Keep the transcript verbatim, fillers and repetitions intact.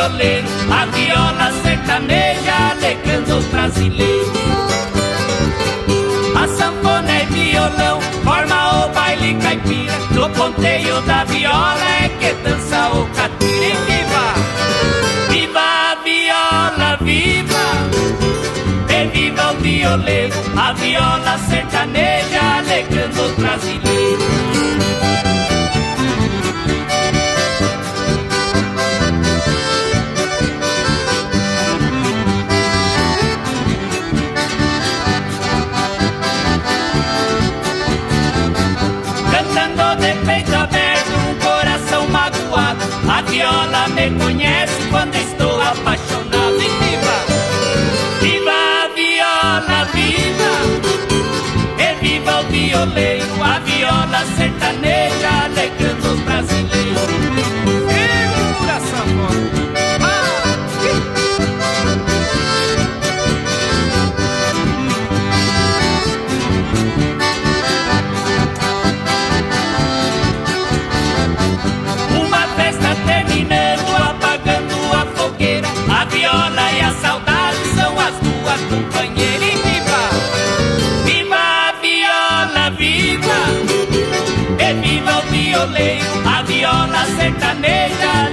violeiro, a viola sertaneja alegrando os brasileiros. A sanfona é violão, forma o baile caipira, no ponteio da viola é que dança o catira. E viva, viva a viola, viva, e viva o violeiro, a viola sertaneja alegrando os brasileiros. A viola me conhece quando estou apaixonado. E viva, viva a viola, viva, e viva o violeiro, a viola sertaneja alegrando os brasileiros. Segura essa voz. A viola e a saudade são as duas companheiras. E viva, viva a viola, viva, e viva o violeiro, a viola sertaneja